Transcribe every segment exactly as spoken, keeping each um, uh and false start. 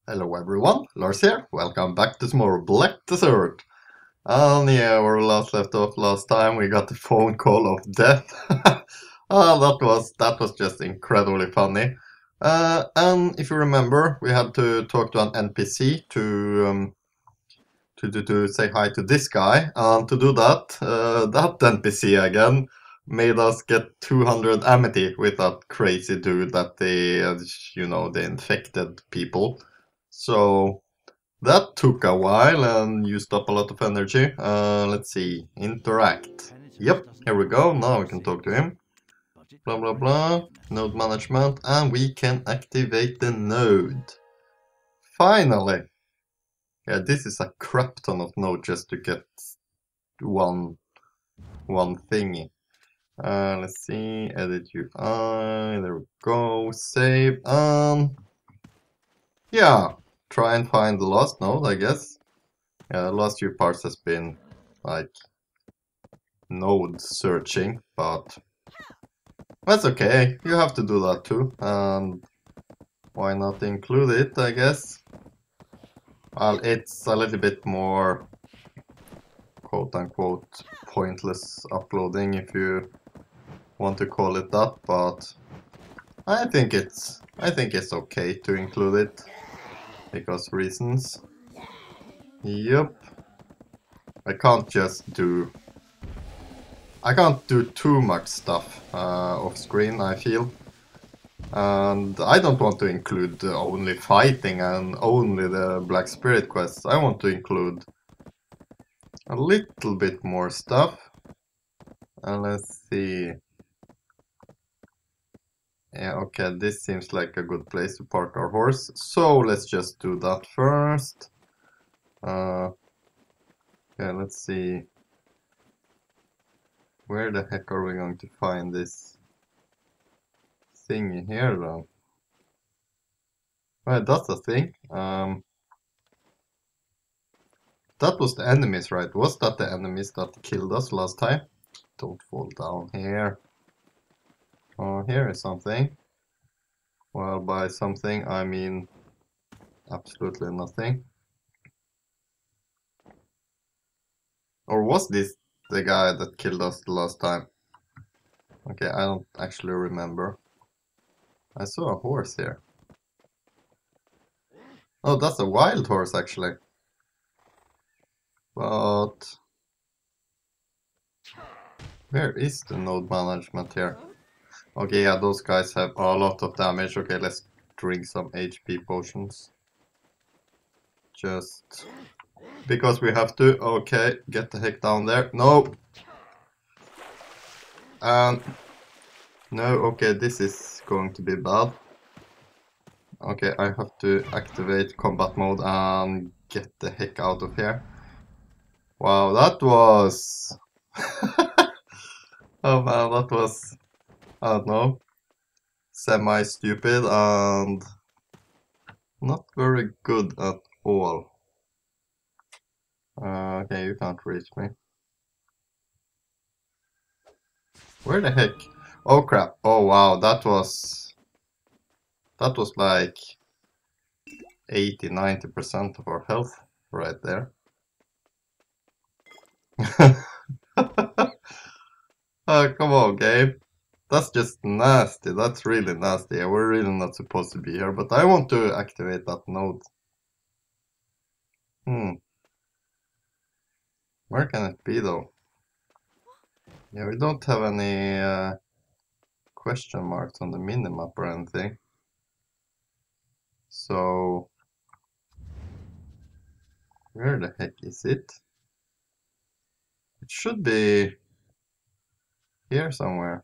Hello everyone, Lars here. Welcome back to some more Black Desert. And yeah, where we last left off last time, we got the phone call of death. Ah, that was that was just incredibly funny. Uh, and if you remember, we had to talk to an N P C to um, to, to to say hi to this guy. And to do that, uh, that N P C again made us get two hundred amity with that crazy dude that they, uh, you know, they infected people. So that took a while and used up a lot of energy. Uh, let's see. Interact. Yep, here we go. Now we can talk to him. Blah blah blah. Node management. And we can activate the node. Finally! Yeah, this is a crap ton of node just to get one one thingy. Uh, let's see. Edit U I. There we go. Save. Um. Yeah. Try and find the last node, I guess. Yeah, the last few parts has been like node searching, but that's okay. You have to do that too, and why not include it, I guess? Well, it's a little bit more quote-unquote pointless uploading if you want to call it that, but I think it's I think it's okay to include it because reasons. Yep. I can't just do I can't do too much stuff uh, off screen, I feel. And I don't want to include uh, only fighting and only the Black Spirit quests. I want to include a little bit more stuff. And let's see. Yeah, okay, this seems like a good place to park our horse. So let's just do that first. Uh, yeah, let's see. Where the heck are we going to find this thing here though? Well, that's a thing. Um, that was the enemies, right? Was that the enemies that killed us last time? Don't fall down here. Oh, here is something. Well, by something I mean absolutely nothing. Or was this the guy that killed us the last time? Okay, I don't actually remember. I saw a horse here. Oh, that's a wild horse actually. But where is the node management here? Okay, yeah, those guys have a lot of damage. Okay, let's drink some H P potions. Just because we have to. Okay, get the heck down there. No! And no, okay, this is going to be bad. Okay, I have to activate combat mode and get the heck out of here. Wow, that was... oh man, that was, I don't know, semi-stupid and not very good at all. Uh, okay, you can't reach me. Where the heck? Oh crap, oh wow, that was... That was like eighty to ninety percent of our health right there. Oh, come on, game. That's just nasty. That's really nasty. We're really not supposed to be here, but I want to activate that node. Hmm. Where can it be, though? Yeah, we don't have any uh, question marks on the minimap or anything. So... where the heck is it? It should be... here somewhere.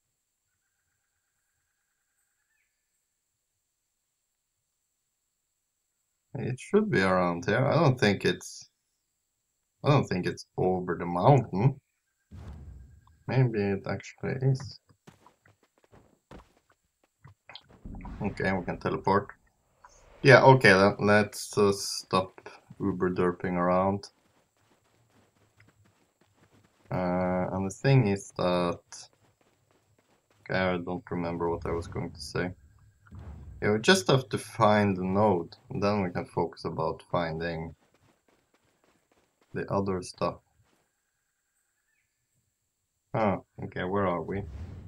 It should be around here. I don't think it's... I don't think it's over the mountain. Maybe it actually is. Okay, we can teleport. Yeah, okay, then let's uh, stop Uber derping around. Uh, and the thing is that... okay, I don't remember what I was going to say. Yeah, we just have to find the node, and then we can focus about finding the other stuff. Oh, okay, where are we?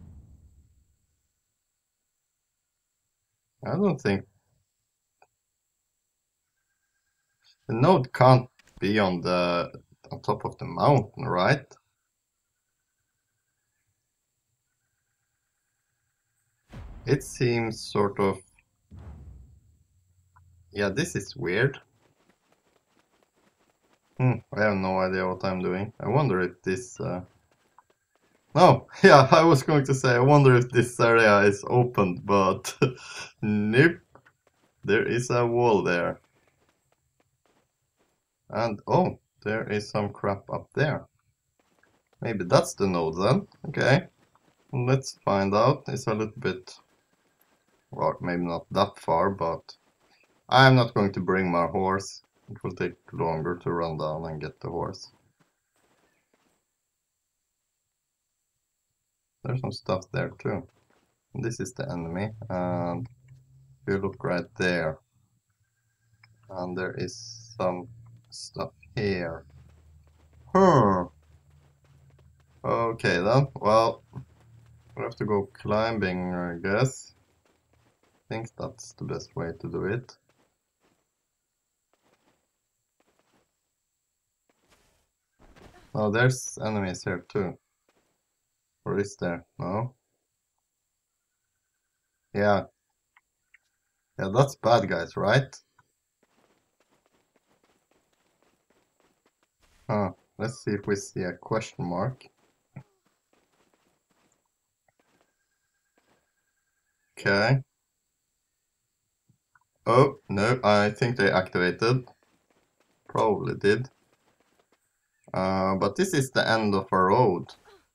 I don't think the node can't be on the on top of the mountain, right? It seems sort of... Yeah, this is weird. Hmm, I have no idea what I'm doing. I wonder if this... Uh... No, yeah, I was going to say, I wonder if this area is opened, but nope. There is a wall there. And, oh, there is some crap up there. Maybe that's the node then. Okay, let's find out. It's a little bit... Well, maybe not that far, but... I'm not going to bring my horse. It will take longer to run down and get the horse. There's some stuff there too. This is the enemy, and if you look right there, and there is some stuff here. Hmm. Okay then, well, we have to go climbing, I guess. I think that's the best way to do it. Oh, there's enemies here too. Or is there? No? Yeah. Yeah, that's bad guys, right? Huh. Let's see if we see a question mark. Okay. Oh, no, I think they activated. Probably did. Uh, but this is the end of a road.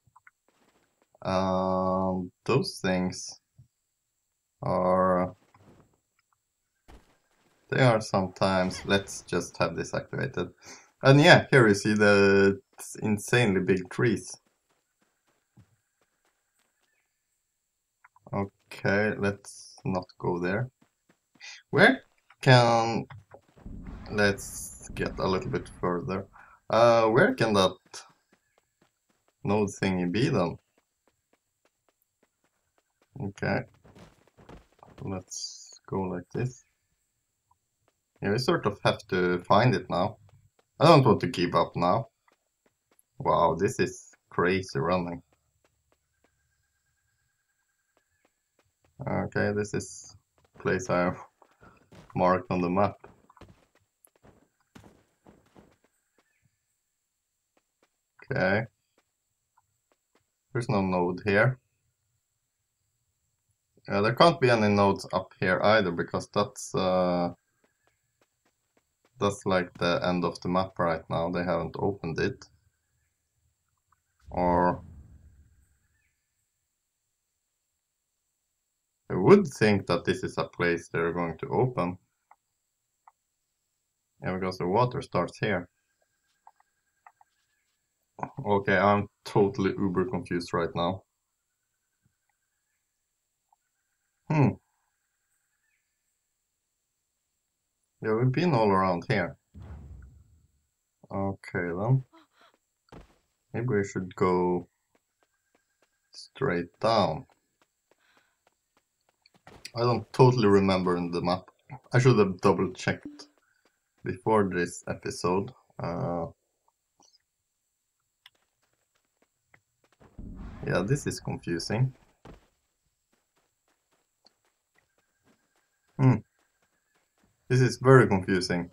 Um, those things are... They are sometimes... Let's just have this activated. And yeah, here you see the insanely big trees. Okay, let's not go there. Where can... Let's get a little bit further. Uh, where can that node thingy be then? Okay. Let's go like this. Yeah, we sort of have to find it now. I don't want to keep up now. Wow, this is crazy running. Okay, this is a place I have marked on the map. Okay. There's no node here. Yeah, there can't be any nodes up here either, because that's uh, that's like the end of the map right now. They haven't opened it. Or... I would think that this is a place they're going to open. Yeah, because the water starts here. Okay, I'm totally uber confused right now. Hmm. Yeah, we've been all around here. Okay then. Maybe we should go straight down. I don't totally remember in the map. I should have double checked before this episode. Uh, yeah, this is confusing. Hmm. This is very confusing.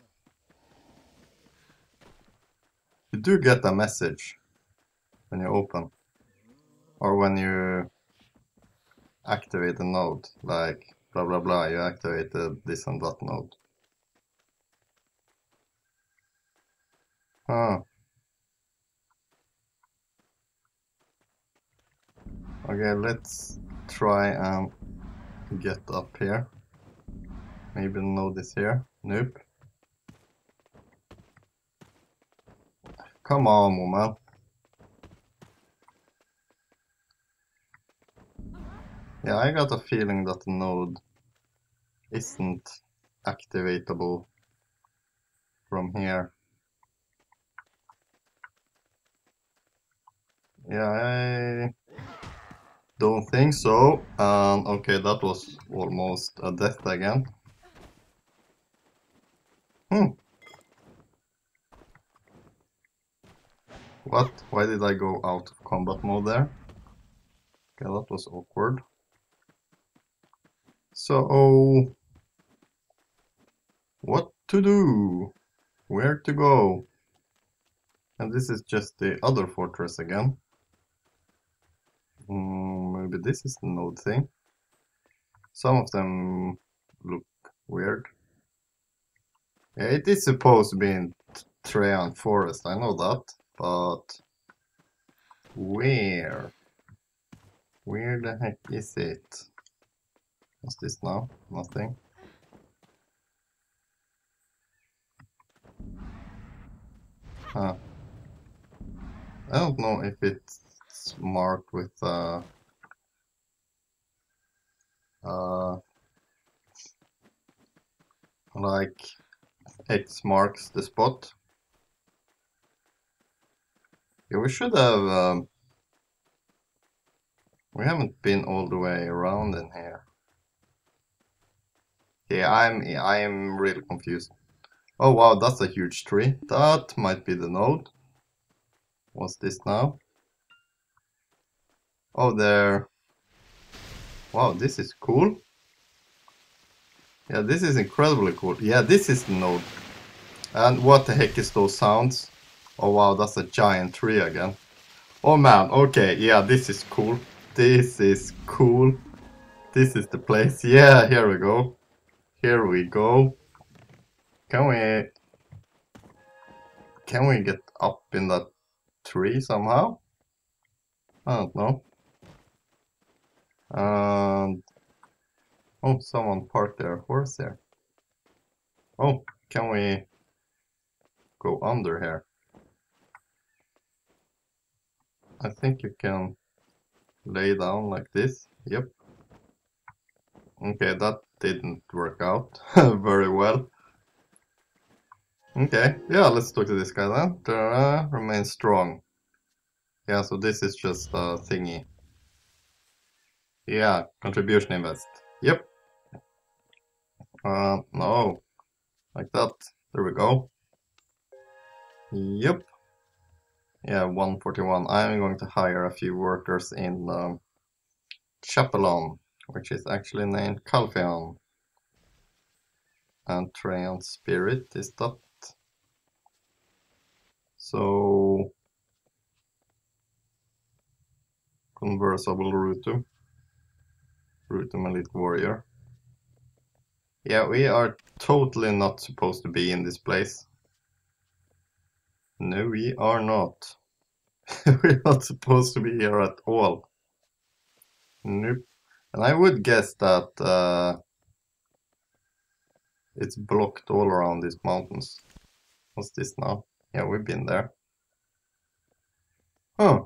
You do get a message when you open, or when you activate a node, like blah blah blah, you activated this and that node. Huh. Okay, let's try and get up here. Maybe the node is here. Nope. Come on, woman. Yeah, I got a feeling that the node isn't activatable from here. Yeah, I don't think so. Um, okay, that was almost a death again. Hmm. What? Why did I go out of combat mode there? Okay, that was awkward. So, what to do? Where to go? And this is just the other fortress again. Mm, maybe this is the node thing. Some of them look weird. Yeah, it is supposed to be in Treant Forest, I know that, but where? Where the heck is it? What's this now? Nothing. Huh. I don't know if it's marked with uh, uh, like X marks the spot. Yeah, we should have. Um, we haven't been all the way around in here. Yeah, I'm. I'm really confused. Oh wow, that's a huge tree. That might be the node. What's this now? Oh, there. Wow, this is cool. Yeah, this is incredibly cool. Yeah, this is the node. And what the heck is those sounds? Oh wow, that's a giant tree again. Oh man, okay, yeah, this is cool. This is cool. This is the place. Yeah, here we go. Here we go. Can we... Can we get up in that tree somehow? I don't know. And... Oh, someone parked their horse there. Oh, can we go under here? I think you can lay down like this. Yep. Okay, that didn't work out very well. Okay, yeah, let's talk to this guy then. Ta-da, remain strong. Yeah, so this is just a thingy. Yeah, contribution invest. Yep. Uh, no. Like that. There we go. Yep. Yeah, one forty-one. I'm going to hire a few workers in um, Chapelon, which is actually named Calpheon. And Treant Spirit is that. So... Conversable Rutu. Rutu Elite Warrior. Yeah, we are totally not supposed to be in this place. No, we are not. We're not supposed to be here at all. Nope. And I would guess that uh, it's blocked all around these mountains. What's this now? Yeah, we've been there. Huh.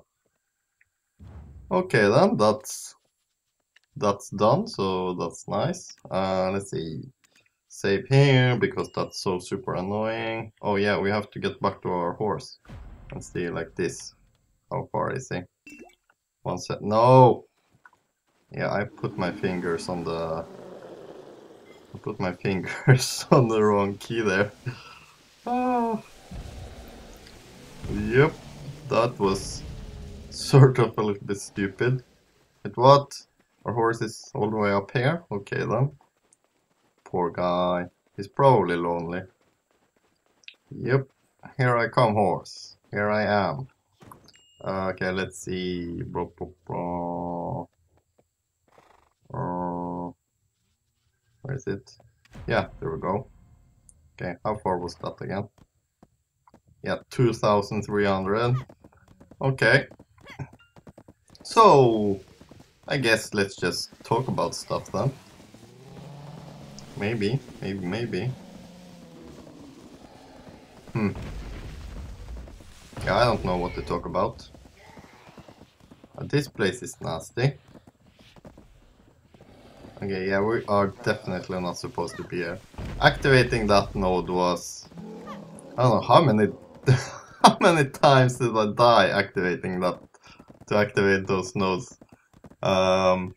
Okay then, that's that's done, so that's nice. Uh, let's see. Save here, because that's so super annoying. Oh yeah, we have to get back to our horse. And see, like this. How far is he? One set. No! Yeah, I put my fingers on the... I put my fingers on the wrong key there. Ah. Yep, that was sort of a little bit stupid. But what? Our horse is all the way up here? Okay then. Poor guy. He's probably lonely. Yep. Here I come, horse. Here I am. Uh, okay, let's see. Bro, bro, bro. Uh, where is it? Yeah, there we go. Okay, how far was that again? Yeah, two thousand three hundred. Okay. So, I guess let's just talk about stuff then. Maybe, maybe, maybe. Hmm. Yeah, I don't know what to talk about. Uh, this place is nasty. Okay, yeah, we are definitely not supposed to be here. Activating that node was... I don't know, how many... how many times did I die activating that... to activate those nodes? Um...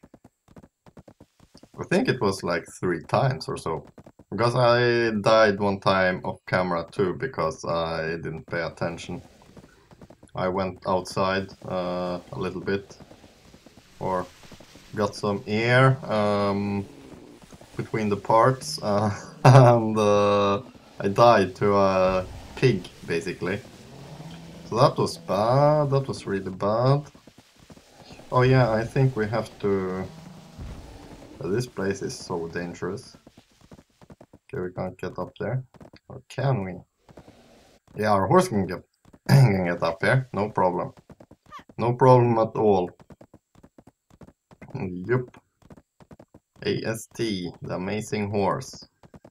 I think it was like three times or so. Because I died one time off camera too, because I didn't pay attention. I went outside uh, a little bit, or got some air um, between the parts, uh, and uh, I died to a pig, basically. So that was bad, that was really bad. Oh yeah, I think we have to... This place is so dangerous. Okay, we can't get up there. Or can we? Yeah, our horse can get, can get up here, no problem. No problem at all. Yup. A S T, the amazing horse.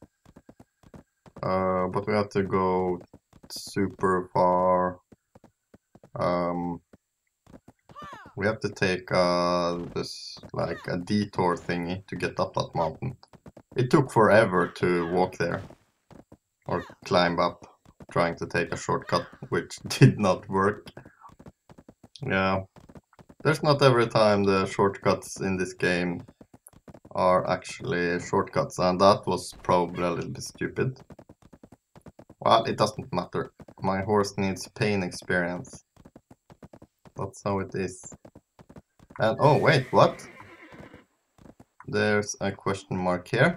Uh, but we have to go super far. Um, we have to take uh, this, like, a detour thingy to get up that mountain. It took forever to walk there. Or climb up, trying to take a shortcut, which did not work. Yeah. There's not every time the shortcuts in this game are actually shortcuts, and that was probably a little bit stupid. Well, it doesn't matter. My horse needs pain experience. That's how it is. And oh wait, what? There's a question mark here.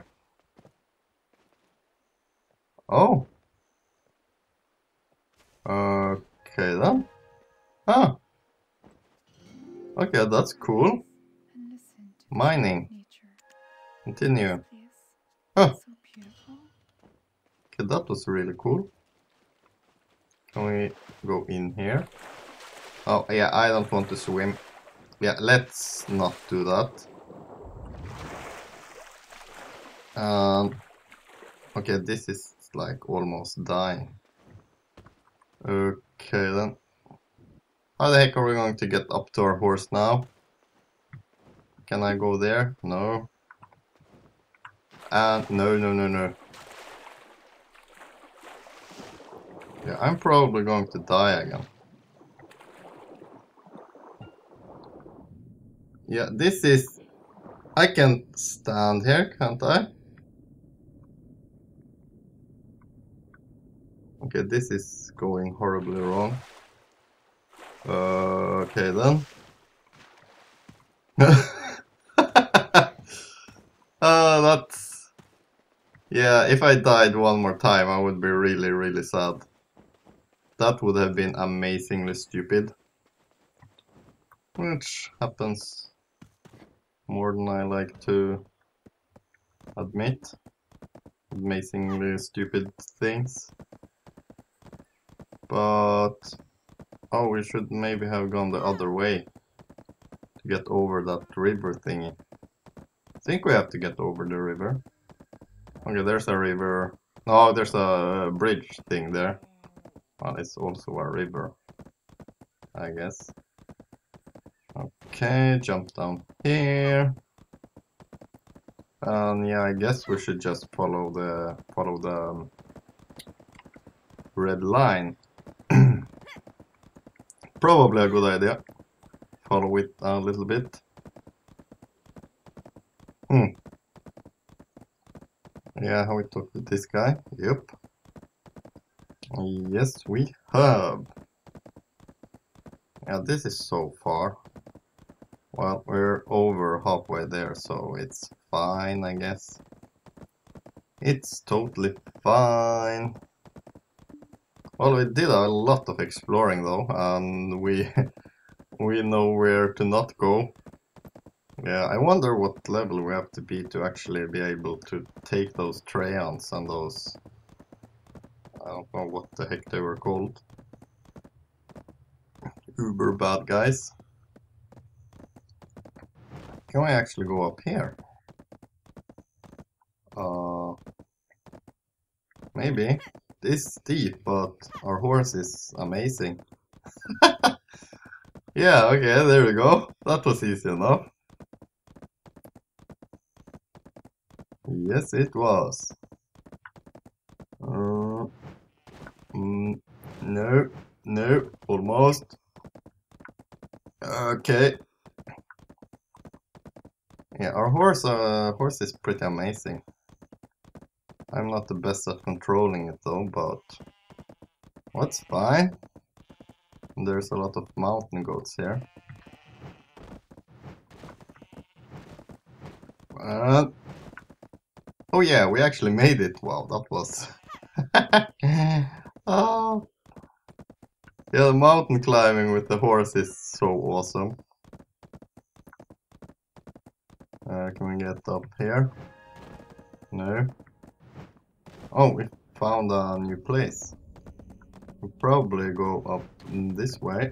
Oh. Okay then. Ah. Okay, that's cool. Mining. Continue. Huh. Okay, that was really cool. Can we go in here? Oh, yeah, I don't want to swim. Yeah, let's not do that. Um, okay, this is like almost dying. Okay then. How the heck are we going to get up to our horse now? Can I go there? No. And no, no, no, no. Yeah, I'm probably going to die again. Yeah, this is... I can stand here, can't I? Okay, this is going horribly wrong. Uh, okay then. uh, that's... Yeah, if I died one more time, I would be really, really sad. That would have been amazingly stupid. Which happens more than I like to admit. Amazingly stupid things. But... Oh, we should maybe have gone the other way to get over that river thingy. I think we have to get over the river. Okay, there's a river. No, there's a bridge thing there. Well, it's also a river, I guess. Okay, jump down here. And yeah, I guess we should just follow the follow the um, red line. Probably a good idea. Follow it a little bit. Hmm. Yeah, have we talked to this guy? Yep. Yes, we have. Yeah, this is so far. Well, we're over halfway there, so it's fine, I guess. It's totally fine. Well, we did a lot of exploring though, and we we know where to not go. Yeah, I wonder what level we have to be to actually be able to take those Traians and those... I don't know what the heck they were called. Uber bad guys. Can we actually go up here? Uh, maybe. It's steep, but our horse is amazing. Yeah, okay, there we go. That was easy enough. Yes, it was. Uh, mm, no, no, almost. Okay. Yeah, our horse, uh, horse is pretty amazing. I'm not the best at controlling it though, but that's fine. There's a lot of mountain goats here. Uh, oh yeah, we actually made it. Wow, that was... Oh. Yeah, the mountain climbing with the horse is so awesome. Uh, can we get up here? No. Oh, we found a new place. We'll probably go up this way.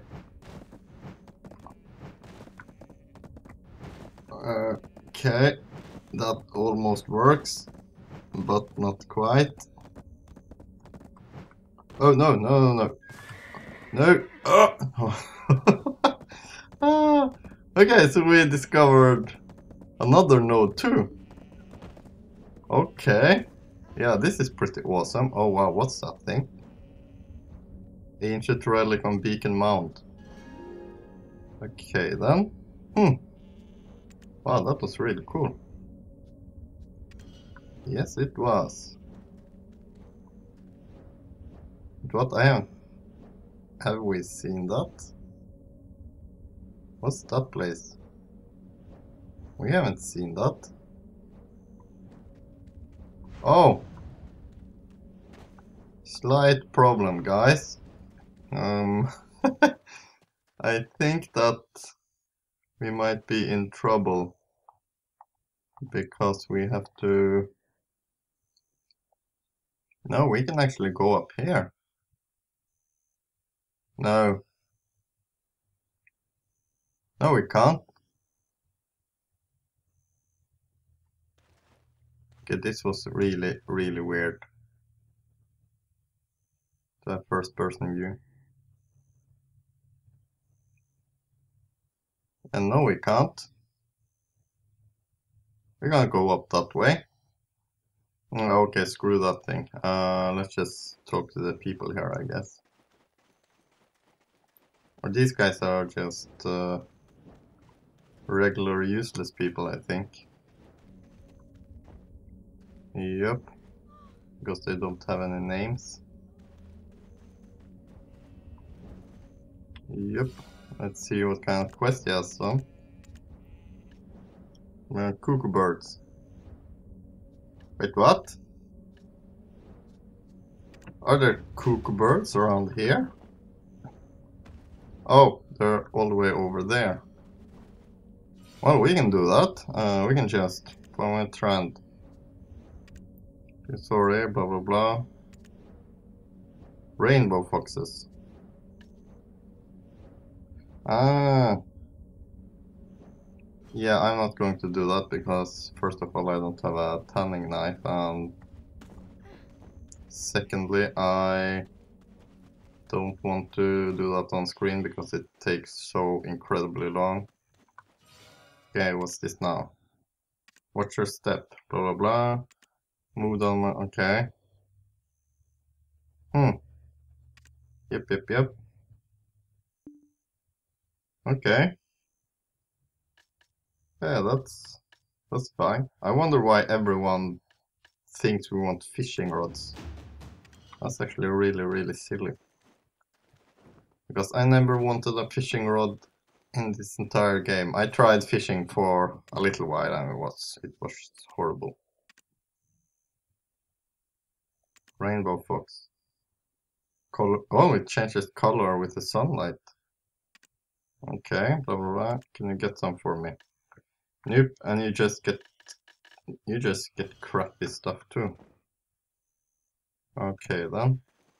Okay, that almost works, but not quite. Oh no, no, no, no. No! Oh. Ah. Okay, so we discovered another node too. Okay. Yeah, this is pretty awesome. Oh wow, what's that thing? Ancient relic on Beacon Mount. Okay then. Hmm. Wow, that was really cool. Yes, it was. But what I am... Have we seen that? What's that place? We haven't seen that. Oh! Slight problem, guys. Um... I think that we might be in trouble. Because we have to... No, we can actually go up here. No. No, we can't. Okay, this was really, really weird. The first person view. And no, we can't. We're gonna go up that way. Okay, screw that thing. Uh, let's just talk to the people here, I guess. Or these guys are just uh, regular useless people, I think. Yep. Because they don't have any names. Yep. Let's see what kind of quest he has some. Uh, cuckoo birds. Wait, what? Are there cuckoo birds around here? Oh, they're all the way over there. Well, we can do that. Uh, we can just follow a trend. Sorry, blah blah blah. Rainbow foxes. Ah. Yeah, I'm not going to do that because first of all I don't have a tanning knife, and secondly I don't want to do that on screen because it takes so incredibly long. Okay, what's this now? Watch your step, blah blah blah. Move on, okay. Hmm. Yep, yep, yep. Okay. Yeah, that's that's fine. I wonder why everyone thinks we want fishing rods. That's actually really, really silly. Because I never wanted a fishing rod in this entire game. I tried fishing for a little while and it was it was horrible. Rainbow fox. Color. Oh, it changes color with the sunlight. Okay, blah blah blah. Can you get some for me? Nope, and you just get you just get crappy stuff too. Okay then.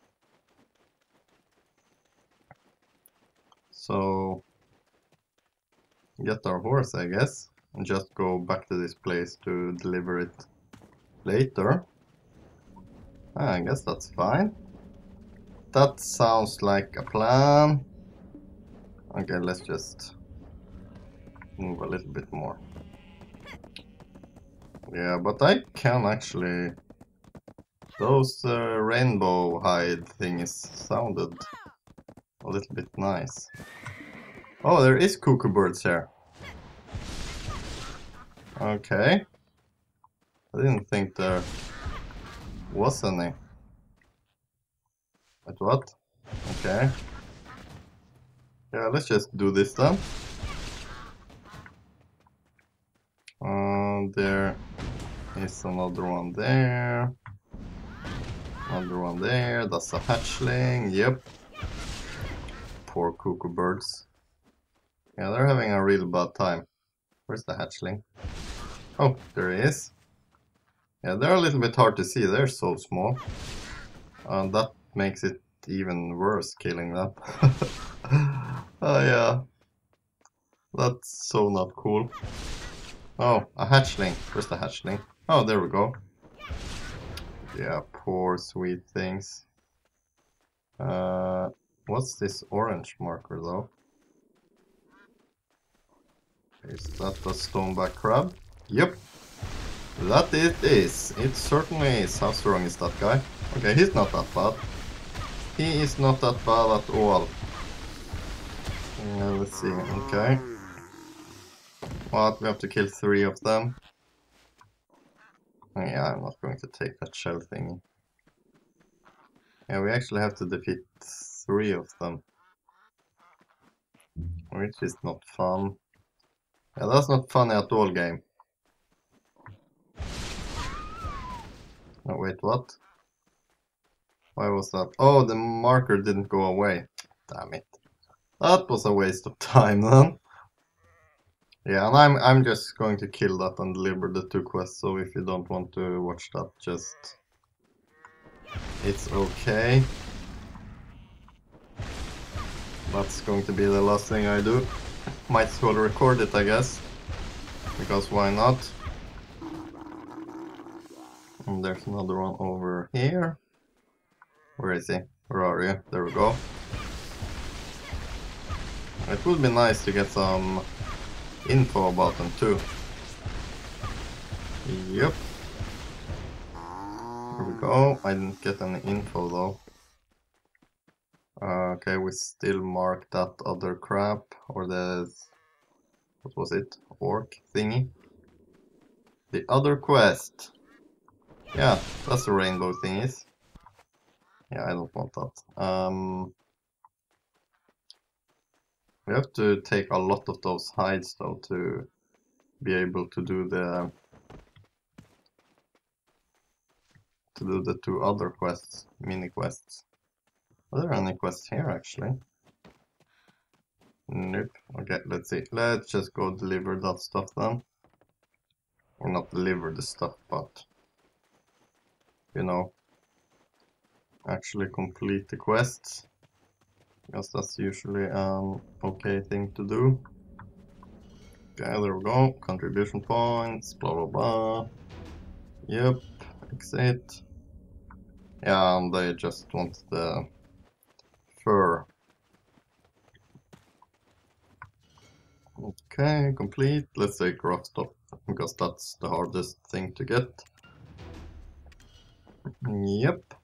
So get our horse, I guess, and just go back to this place to deliver it later. I guess that's fine. That sounds like a plan. Okay, let's just move a little bit more. Yeah, but I can actually... Those uh, rainbow hide things sounded a little bit nice. Oh, there is cuckoo birds here. Okay. I didn't think there was any. Wait, what? Okay. Yeah, let's just do this then. Uh, there is another one there. Another one there. That's a hatchling. Yep. Poor cuckoo birds. Yeah, they're having a real bad time. Where's the hatchling? Oh, there he is. Yeah, they're a little bit hard to see. They're so small. And that makes it even worse killing them. Oh yeah. That's so not cool. Oh, a hatchling. Where's the hatchling? Oh, there we go. Yeah, poor sweet things. Uh, what's this orange marker though? Is that a stoneback crab? Yep. That it is. It certainly is. How strong is that guy? Okay, he's not that bad. He is not that bad at all. Uh, let's see. Okay. What? We have to kill three of them. Yeah, I'm not going to take that shell thingy. Yeah, we actually have to defeat three of them. Which is not fun. Yeah, that's not funny at all, game. Oh, wait, what? Why was that? Oh, the marker didn't go away. Damn it. That was a waste of time then. Yeah, and I'm I'm just going to kill that and deliver the two quests, so if you don't want to watch that, just... It's okay. That's going to be the last thing I do. Might as well record it, I guess. Because why not? And there's another one over here. Where is he? Where are you? There we go. It would be nice to get some info about them too. Yep. There we go. I didn't get any info though. Uh, okay, we still mark that other crap, or the... What was it? Orc thingy? The other quest. Yeah, that's the rainbow thingies. Yeah, I don't want that. Um, we have to take a lot of those hides though to be able to do the to do the two other quests, mini quests. Are there any quests here actually? Nope. Okay, let's see. Let's just go deliver that stuff then. Or not deliver the stuff, but you know, actually complete the quests. Because that's usually an okay thing to do. Okay, there we go. Contribution points, blah blah blah. Yep, exit. Yeah, and they just want the fur. Okay, complete. Let's say craft stop, because that's the hardest thing to get. Yep.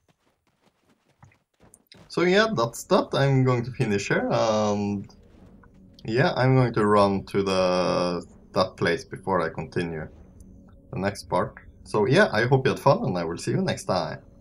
So yeah, that's that. I'm going to finish here, and yeah, I'm going to run to the that place before I continue the next part. So yeah, I hope you had fun, and I will see you next time.